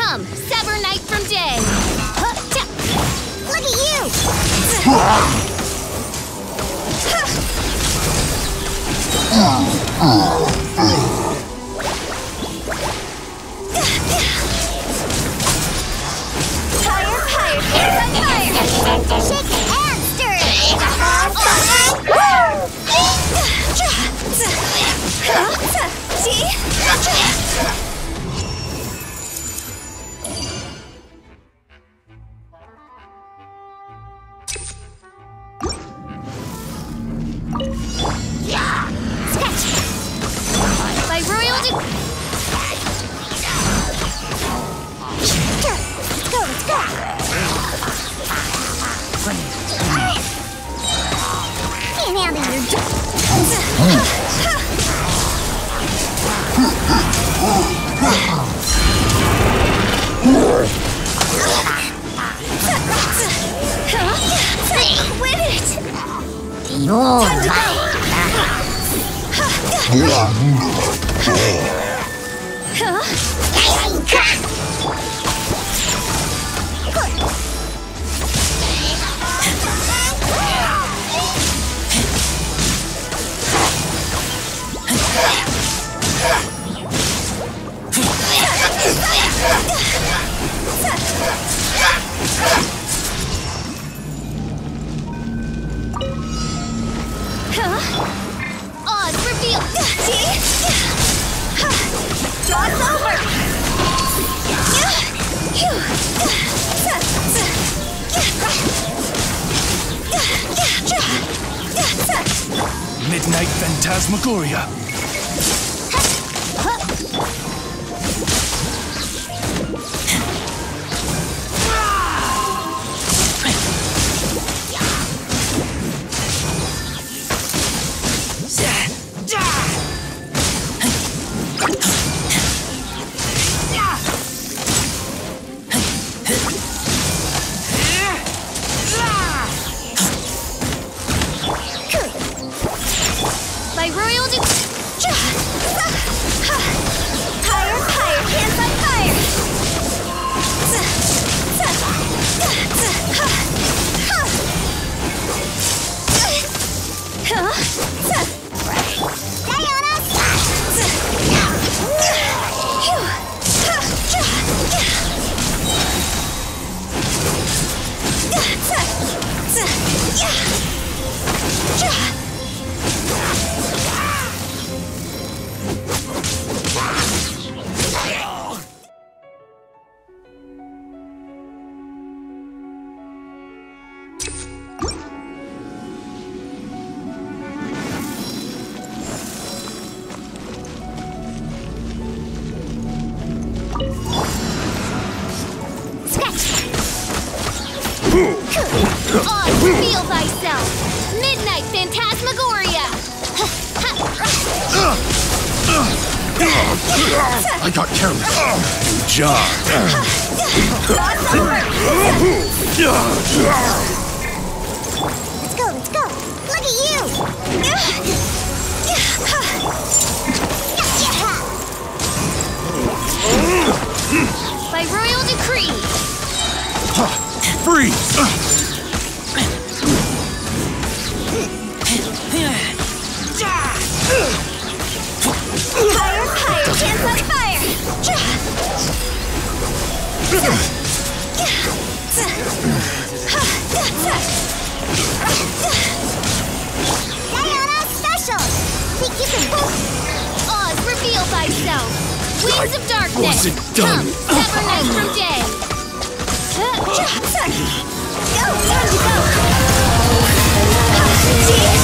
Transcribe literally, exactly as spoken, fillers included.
Come, sever night from day. Look at you! Higher, higher, higher! Shake it and stir it! By royal de- Let's go, let's go! Can't handle your Win it! Time to go! Oz, reveal! Draw's over! Midnight Phantasmagoria. By royal de- Higher, higher, hands on fire! Oz, reveal thyself! Midnight Phantasmagoria! I got careless. Good job. Let's go, let's go! Look at you! By royal decree! Freeze! Higher, higher, hands on fire! Diana special! Think you can both... Oz, reveal thyself! Wings of darkness! wasn't done. Come, sever night from day! Go, time to go!